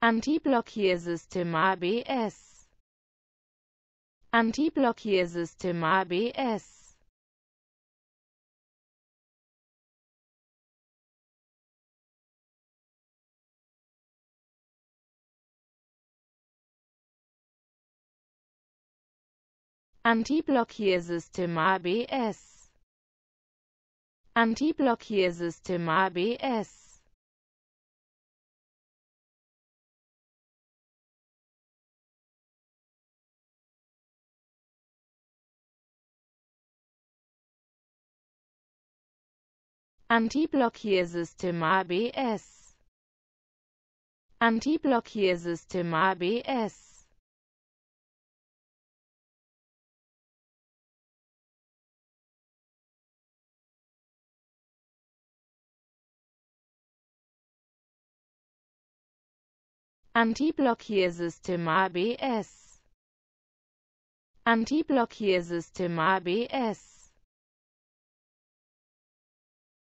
Antiblockiersystem ABS. Antiblockiersystem ABS. Antiblockiersystem ABS. Antiblockiersystem ABS. Antiblockiersystem ABS. Antiblockiersystem ABS. Antiblockiersystem ABS. Antiblockiersystem ABS.